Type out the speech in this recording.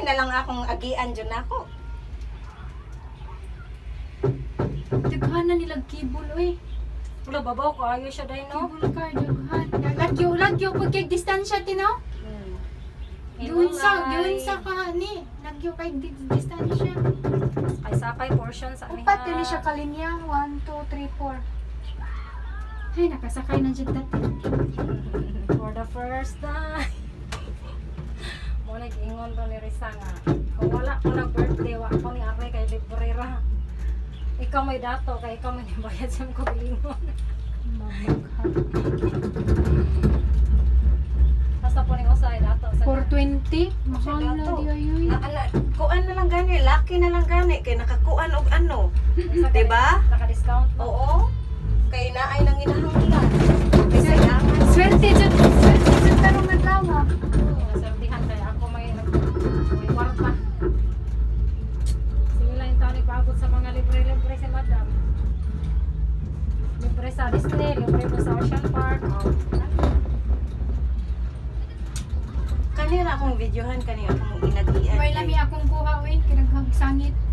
Dili na lang akong agian dyan ako. Daghan na nilag kibul oy. Wala babaw ko, ayaw siya dahil no? Kibul ka daghan. Lagyo pag kay distansya tinaw. Doon sa kahani. Lagyo kay distansya. Ay sakay portion sa niya. Upat dili siya kalinya. 1, 2, 3, 4. Ay, nakasakay na dyan dati. For the first time. Mo nag-ingon to ni Risa nga. Kung wala ko nag-birthday, wala ko ni Are kay Librera. Ikaw may dato, kay ikaw may nibayad sa mga kabilingon. Mamagha. Basta po ni Osay dato. 420? Mahal na di ayoy. Kuan na lang gani, laki na lang gani kay nakakuan og ano. Diba? Naka-discount. Oo. Kay naay nang inahanglan. Kasi naman. Swerte dyan tarong naglawa. Nasertihan kaya ako may kwarta. Sige lang yung taon ipagod sa mga libre-libre si Madam. Libre sa Disney, libre po sa Ocean Park. Kanira akong videohan kanira akong inagian. May lami akong kuha oy. Kinaghag sangit.